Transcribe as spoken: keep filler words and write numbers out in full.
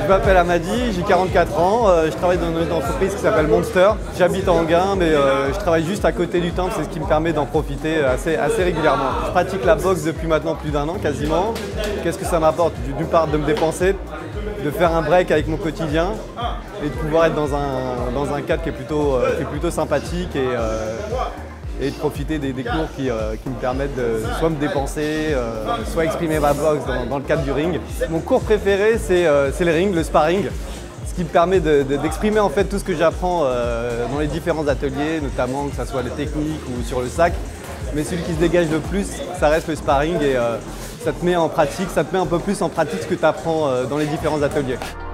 m'appelle Amadi, j'ai quarante-quatre ans, euh, je travaille dans une entreprise qui s'appelle Monster. J'habite à Enghien, mais euh, je travaille juste à côté du temple, c'est ce qui me permet d'en profiter assez, assez régulièrement. Je pratique la boxe depuis maintenant plus d'un an quasiment. Qu'est-ce que ça m'apporte? D'une part de me dépenser, de faire un break avec mon quotidien et de pouvoir être dans un, dans un cadre qui est plutôt, euh, qui est plutôt sympathique et, euh, et de profiter des, des cours qui, euh, qui me permettent de soit me dépenser, euh, soit exprimer ma boxe dans, dans le cadre du ring. Mon cours préféré, c'est euh, le ring, le sparring, ce qui me permet d'exprimer de, de, en fait tout ce que j'apprends euh, dans les différents ateliers, notamment que ce soit les techniques ou sur le sac. Mais celui qui se dégage le plus, ça reste le sparring et euh, ça te met en pratique, ça te met un peu plus en pratique ce que tu apprends euh, dans les différents ateliers.